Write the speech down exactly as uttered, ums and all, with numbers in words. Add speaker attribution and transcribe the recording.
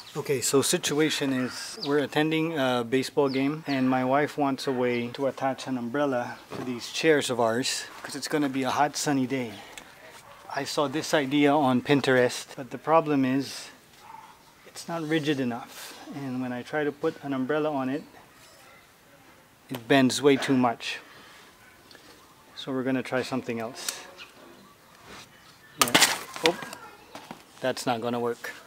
Speaker 1: Okay, so situation is we're attending a baseball game and my wife wants a way to attach an umbrella to these chairs of ours because it's going to be a hot sunny day. I saw this idea on Pinterest, but the problem is it's not rigid enough, and when I try to put an umbrella on it, it bends way too much. So we're going to try something else. Yeah. Oh, that's not going to work.